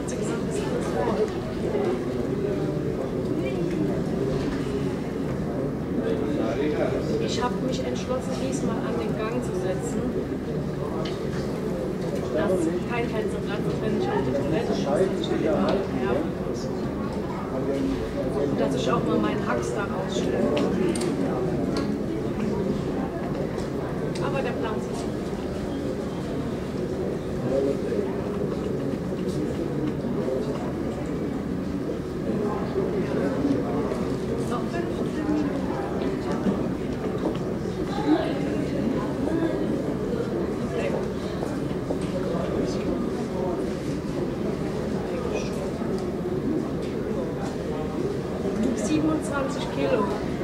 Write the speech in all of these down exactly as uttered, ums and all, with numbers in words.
hat sie gesagt, das ist alles vor. Ich habe mich entschlossen, diesmal an den Gang zu setzen. Dass kein Hälseplatz ist, wenn ich auf die Toilette muss. Ja. Und dass ich auch mal meinen Hacks da rausstelle. Aber der Platz ist gut. Noch fünfzehn Minuten. siebenundzwanzig Kilo.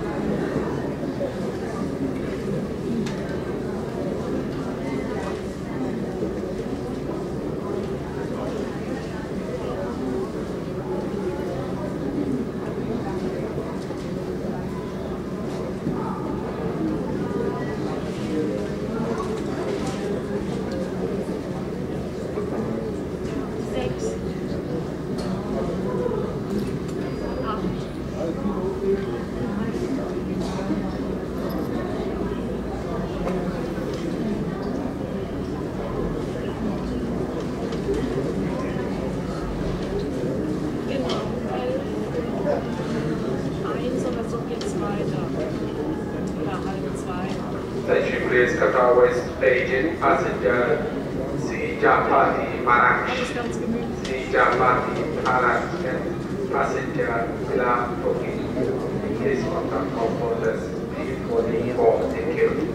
Attention please, Qatar West Beijing passenger Sijapati Marak. Sijapati Marak passenger Milan Turkey. Please contact composers P forty-four. Thank you.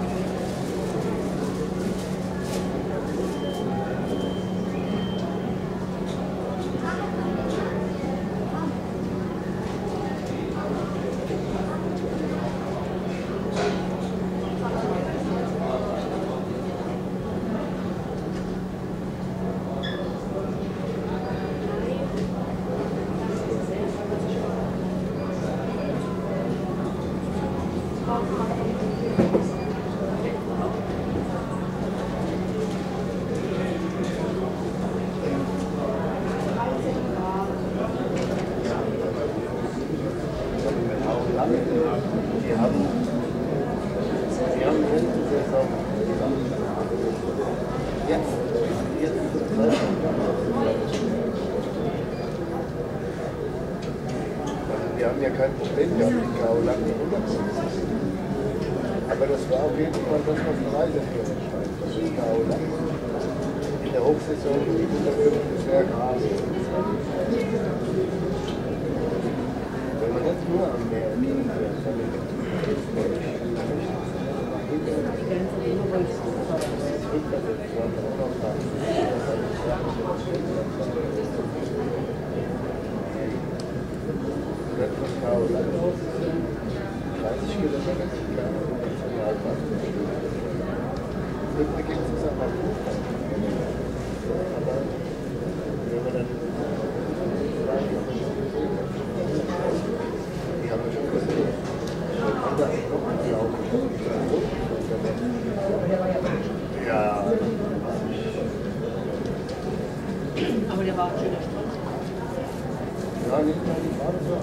Wir haben ja kein Problem gehabt, die K O lange runterkommen. Aber das war auf jeden Fall das, was ein Reiseführer schreibt. Das ist K O lang. In der Hochsaison hundertfünf bisher Gras. Wenn man das nur am Meer fährt, dann ist das von K O lang aus dreißig Kilometer entfernt von der Altbahn. Irgendwie gibt es das aber gut. Aber wenn man dann die haben wir schon gesehen. Anders noch glauben. Ja. Aber der war auch schöner Strand. Ja, nicht mal die Farbe so.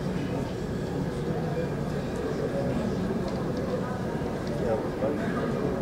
Ja,